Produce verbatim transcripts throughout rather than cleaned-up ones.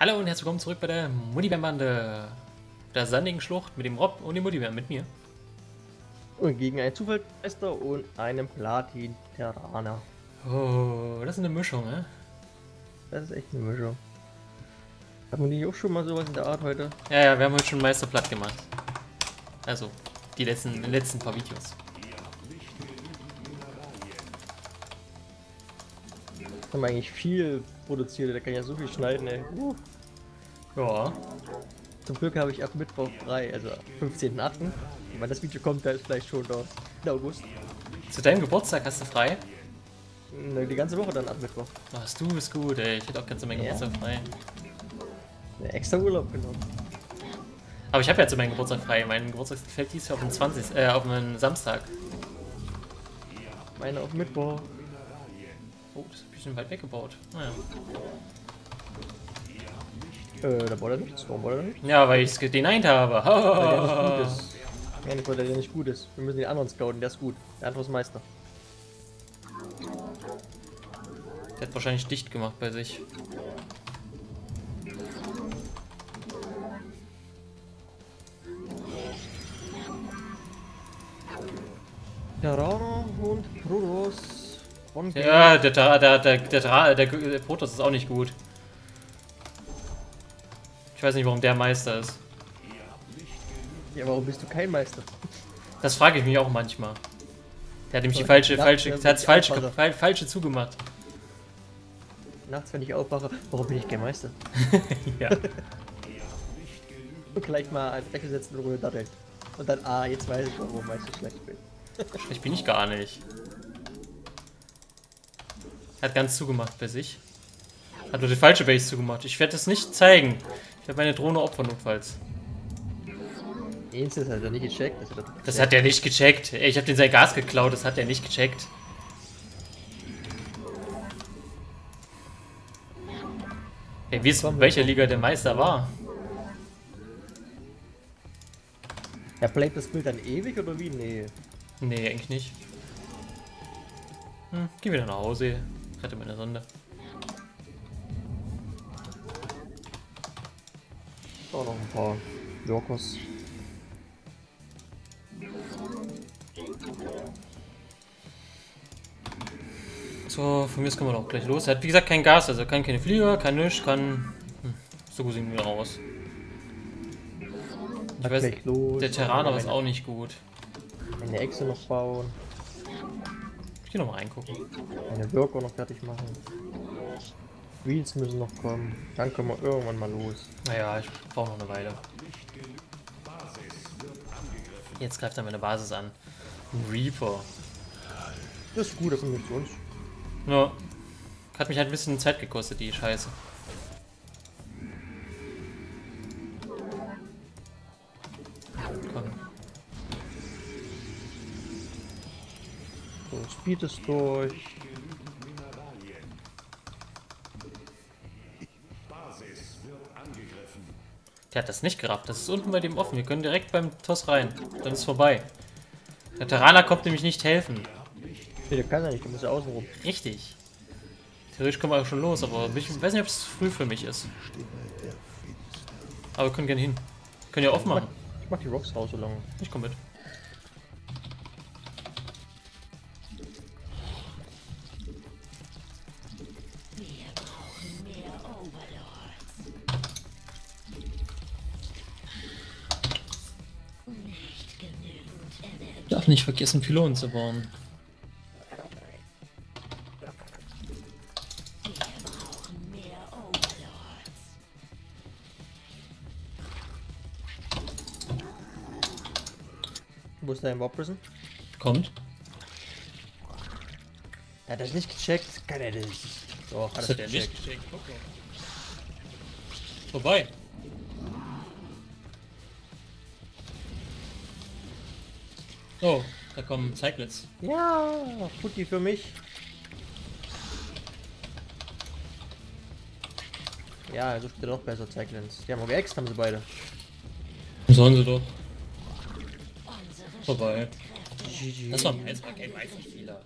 Hallo und herzlich willkommen zurück bei der Muttibären-Bande. Der sandigen Schlucht mit dem Rob und dem Muttibären mit mir. Und gegen einen Zufallsmeister und einen Platin-Terraner. Oh, das ist eine Mischung, ne? Das ist echt eine Mischung. Haben wir nicht auch schon mal sowas in der Art heute? Ja, ja, wir haben heute schon Meister platt gemacht. Also, die letzten, die letzten paar Videos. Haben wir eigentlich viel produziert, der kann ja so viel schneiden, ey. Uh. Ja. Zum Glück habe ich ab Mittwoch frei, also fünfzehnten achten Wenn das Video kommt, da ist vielleicht schon da in August. Zu deinem Geburtstag hast du frei? Ne, die ganze Woche dann ab Mittwoch. Was du bist gut, ey. Ich hätte auch ganz zu meinem Ja. Geburtstag frei. Ne, extra Urlaub genommen. Aber ich habe ja zu meinem Geburtstag frei. Mein Geburtstag fällt dies Jahr auf den zwanzigsten Äh, auf einen Samstag. Meine auf Mittwoch. Oh, das ist ein bisschen weit weggebaut. Naja. Äh, da baut er nichts. Warum baut er nicht? Ja, weil ich es gedenkt habe. Weil der nicht gut ist. Ja, nicht, weil der nicht gut ist. Wir müssen den anderen scouten, der ist gut. Der andere ist Meister. Der hat wahrscheinlich dicht gemacht bei sich. Terraner und Protoss. Und Ja, der, der, der, der, der, der, der Protoss ist auch nicht gut. Ich weiß nicht, warum der Meister ist. Ja, warum bist du kein Meister? Das frage ich mich auch manchmal. Der hat nämlich die So, falsche, nachts, falsche, wenn der hat's ich falsche, aufwache. fal- falsche zugemacht. Nachts, wenn ich aufwache, warum bin ich kein Meister? Ja. Und gleich mal an die Decke setzen und Runde daddeln. Und dann, ah, jetzt weiß ich, warum Meister schlecht bin. Ich bin ich gar nicht. Er hat ganz zugemacht bei sich. Hat nur die falsche Base zugemacht. Ich werde das nicht zeigen. Ich werde meine Drohne opfern notfalls. Instant hat er nicht gecheckt. Das hat, er Das hat er nicht gecheckt. Ey, ich habe den sein Gas geklaut, das hat er nicht gecheckt. Ey, wisst ihr, welcher Liga der Meister war? Er bleibt das Bild dann ewig oder wie? Nee. Nee, eigentlich nicht. Hm, geh wieder nach Hause. Rette meine Sonde. Da noch ein paar Jokers. So, von mir aus können wir doch gleich los. Er hat wie gesagt kein Gas, also kann keine Flieger, kann nichts, kann. Hm, so gut sind wir raus. Ich weiß, Gleich los. der Terraner ist Meine- auch nicht gut. Eine Echse noch bauen. Ich geh noch mal reingucken. Eine Worker noch fertig machen. Wheels müssen noch kommen. Dann können wir irgendwann mal los. Naja, ich brauche noch eine Weile. Jetzt greift er meine Basis an. Ein Reaper. Das ist gut, das sind nicht zu uns. Ja. Hat mich halt ein bisschen Zeit gekostet, die Scheiße. Komm. So, Speed ist durch. Der hat das nicht gerafft. Das ist unten bei dem offen. Wir können direkt beim Toss rein. Dann ist vorbei. Der Terraner kommt nämlich nicht helfen. Nee, der kann ja nicht, der muss ja außen rum. Richtig. Theoretisch können wir auch schon los, aber ich weiß nicht, ob es früh für mich ist. Aber wir können gerne hin. Wir können ja aufmachen. Ich mach die Rocks raus so lange. Ich komm mit. Darf nicht vergessen, Pylonen zu bauen. Wo ist dein Warprison? Kommt. Er hat das nicht gecheckt. Kann er das? So, hat Das er hat er gecheckt. nicht gecheckt. Vorbei. Oh, da kommen Cyclets. Ja, Putti für mich. Ja, er sucht dir doch besser Cyclins. Die haben auch geäxt, haben sie beide. Sollen sie doch. Vorbei. G G. Das war meins, war kein Meisterspieler.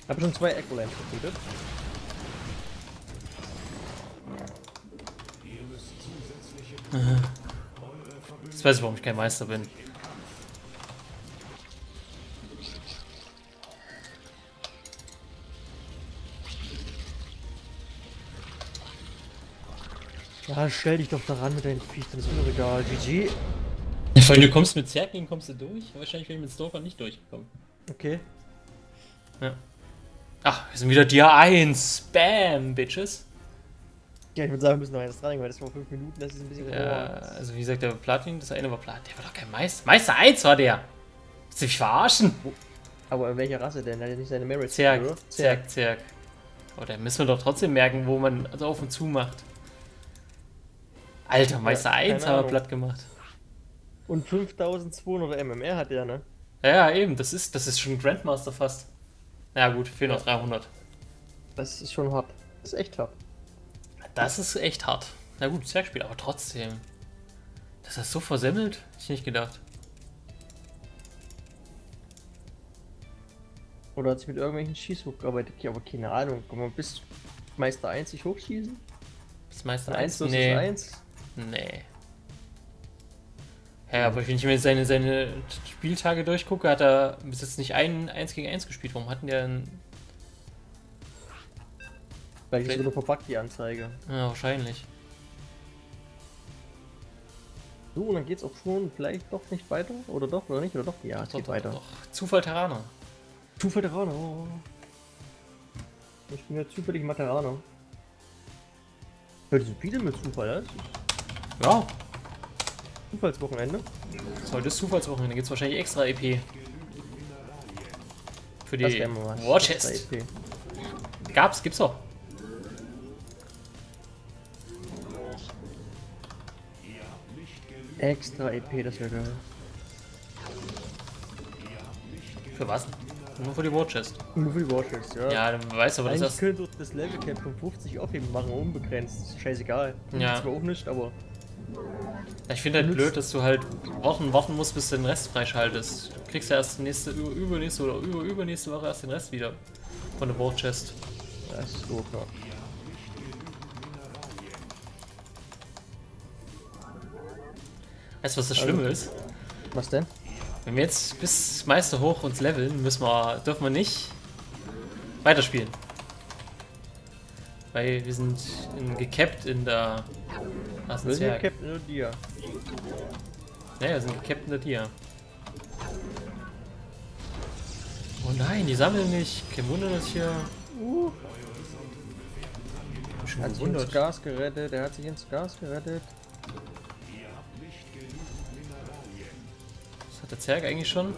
Habe schon zwei Echo-Lamps getötet. Jetzt weiß ich, warum ich kein Meister bin. Ja, stell dich doch daran mit deinen Viech, dann ist mir doch egal. G G. Ja, vor allem, du kommst mit Zergling, kommst du durch? Wahrscheinlich bin ich mit Stalker nicht durchgekommen. Okay. Ja. Ach, wir sind wieder Tier eins. Bam, Bitches. Ja, ich würde sagen, wir müssen noch eins dran, weil das vor fünf Minuten, das ist ein bisschen. Ja, also wie gesagt, der Platin, das eine war Platin. Der war doch kein Meister. Meister eins war der. Willst du mich verarschen? Aber in welcher Rasse denn? Hat er nicht seine Merit? Zerg, Zerg, Zerg. Oh, da müssen wir doch trotzdem merken, wo man also auf und zu macht. Alter, Meister ja, eins haben wir platt gemacht. Und fünftausendzweihundert M M R hat der, ne? Ja, eben, das ist, das ist schon Grandmaster fast. Na ja, gut, fehlen noch ja. dreihundert. Das ist schon hart. Das ist echt hart. Das ist echt hart. Na gut, Zergspiel, aber trotzdem. Dass das so versemmelt? Hätte ich nicht gedacht. Oder hat sich mit irgendwelchen Schießhook gearbeitet? Ja, aber keine Ahnung. Kann man bis Meister eins sich hochschießen? Bis Meister eins? Nee. eins? Nee. Ja, aber wenn ich mir seine, seine Spieltage durchgucke, hat er bis jetzt nicht ein eins gegen eins gespielt. Warum hatten der ein... Vielleicht ist nur verpackt die Anzeige. Ja, wahrscheinlich. So, und dann geht's auch schon vielleicht doch nicht weiter? Oder doch, oder nicht? Oder doch? Ja, es doch, geht doch, weiter. Doch. Zufall Terraner. Zufall Terraner. Ich bin ja zufällig mal Terraner. Heute sind viele mit Zufall, ja? Ja. Zufallswochenende. Heute ist Zufallswochenende, gibt es wahrscheinlich extra E P. Für die War Chest. E Gab's, gibt's auch. Extra E P, das wäre geil. Für was? Nur für die War Chest. Nur für die War Chest, ja. Ja, dann weißt du, aber das ist. Ich könnte das Level Cap von fünfzig aufheben, machen unbegrenzt. Scheißegal. Ja. Zwar auch nicht, aber. Ich finde halt blöd, dass du halt Wochen warten musst, bis du den Rest freischaltest. Du kriegst ja erst nächste, übernächste oder über, übernächste Woche erst den Rest wieder von der War Chest. Das ist doof, ja. Weißt du, was das Schlimme ist? Was denn? Wenn wir jetzt bis Meister hoch uns leveln, müssen wir, dürfen wir nicht weiterspielen. Weil wir sind in, gecapped in der... Was wir sind gecapped in der Dia. Ja, wir sind gecapped in der Dia. Oh nein, die sammeln nicht. Kein Wunder, dass hier... Uh. Schon hat sich ins Gas gerettet, der hat sich ins Gas gerettet. Was hat der Zerg eigentlich schon?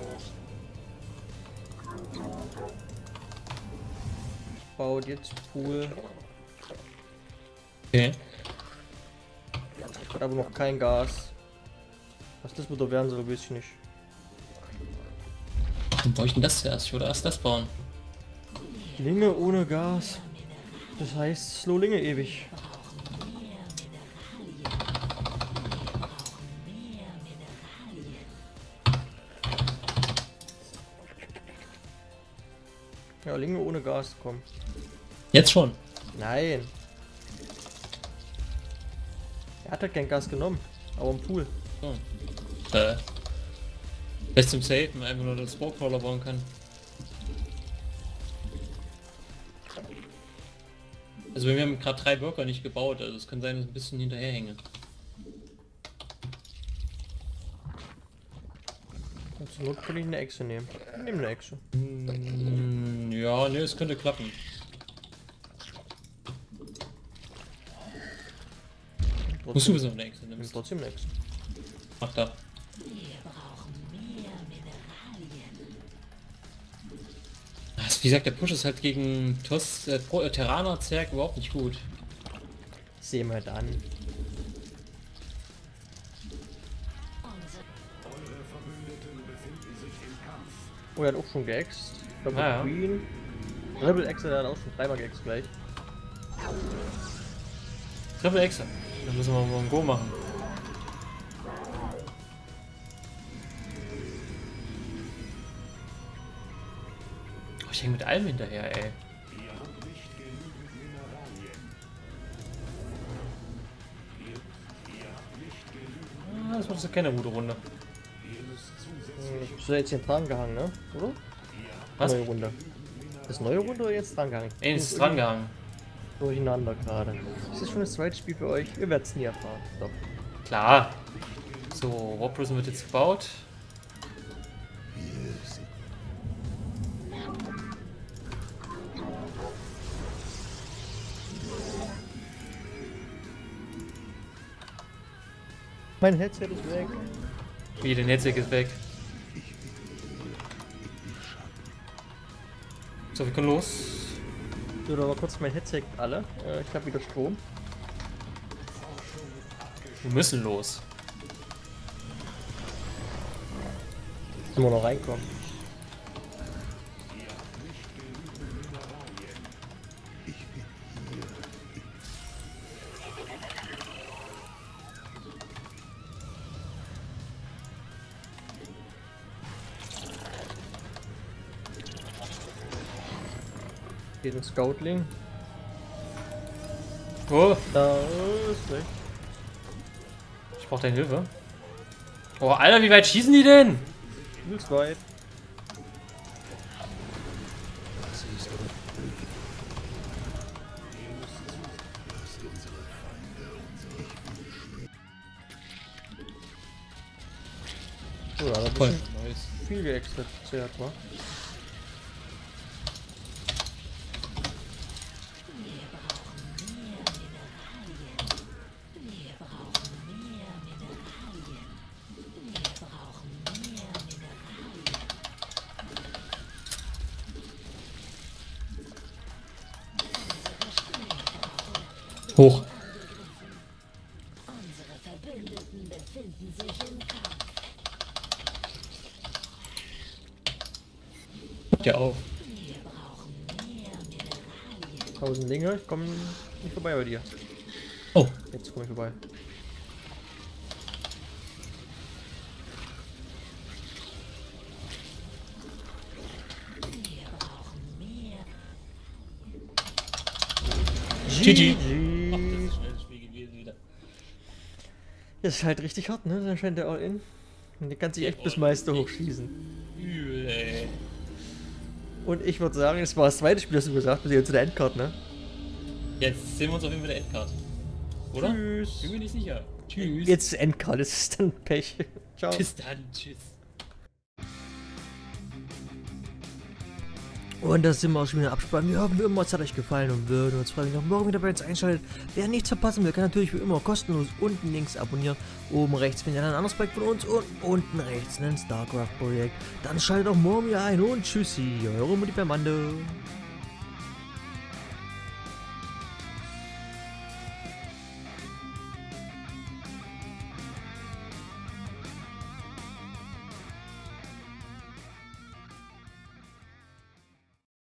Baut jetzt Pool. Okay. Hat aber noch kein Gas. Was das wieder werden soll, weiß ich nicht. Warum baue ich denn das zuerst? Ich würde erst das bauen. Linge ohne Gas. Das heißt Slow Linge ewig. Ja, Linge ohne Gas, komm. Jetzt schon? Nein. Er hat halt kein Gas genommen, aber im Pool. Oh. Äh. Vielleicht zum Safen, einfach nur den Sporecrawler bauen kann. Also wir haben gerade drei Worker nicht gebaut, also es kann sein, dass ich ein bisschen hinterherhänge. Zur Not kann ich eine Echse nehmen. Ich nehme eine Echse. Mm, ja, ne, es könnte klappen. Musst du so eine Echse nehmen? Trotzdem eine Echse. Mach da. Also, wie gesagt, der Push ist halt gegen Tos, äh, Pro, äh, Terraner Zerg überhaupt nicht gut. Sehen wir dann. Oh, er hat auch schon geäxt. Ich glaube, ah, ja. Queen. Rebel Exe, der hat auch schon dreimal geäxt gleich. Triple Exe. Dann müssen wir mal ein Go machen. Ich Ich hänge mit allem hinterher, ey. Ah, das war doch keine gute Runde. Bist du jetzt hier dran gehangen, ne? Oder? Was? Neue Runde. Ist neue Runde oder jetzt dran gehangen? Ey, es ist dran gehangen. Durcheinander gerade. Ist das schon das zweite Spiel für euch? Ihr werdet es nie erfahren. Doch. Klar. So, Warp Prison wird jetzt gebaut. Mein Headset ist weg. Wie, der Netzwerk ist weg. So, wir können los. So, da war kurz mein Headset alle. Äh, ich habe wieder Strom. Wir müssen los. Können wir noch reinkommen. Geht ein Scoutling. Oh, Da ist weg. ich brauche deine Hilfe. Oh, Alter, wie weit schießen die denn? Übelst weit. So, da hat ein bisschen viel geexerziert, wa? Hoch. Unsere Verbündeten befinden sich im Kampf. Ja auf. Wir brauchen mehr Mineralien. Tausend Dinge, ich komme nicht vorbei bei dir. Oh. Jetzt komme ich vorbei. Wir brauchen mehr. G G. G G. Das ist schnell das Spiel gewesen wieder. Das ist halt richtig hart, ne? Dann scheint der All-In. Und der kann sich echt bis Meister hochschießen. Übel, ey. Und ich würde sagen, es war das zweite Spiel, das du gesagt hast, jetzt zu der Endcard, ne? Jetzt sehen wir uns auf jeden Fall der Endcard. Oder? Tschüss. Bin mir nicht sicher. Tschüss. Jetzt ist Endcard, das ist dann Pech. Ciao. Bis dann. Tschüss. Und das sind wir auch schon wieder abspannen. Wir hoffen wie immer, es hat euch gefallen und würden uns freuen, wenn ihr morgen wieder bei uns einschaltet. Wer nichts verpassen will, kann natürlich wie immer kostenlos unten links abonnieren. Oben rechts findet ihr ein anderes Projekt von uns und unten rechts ein StarCraft-Projekt. Dann schaltet auch morgen wieder ein und tschüssi, eure Mutti Permando.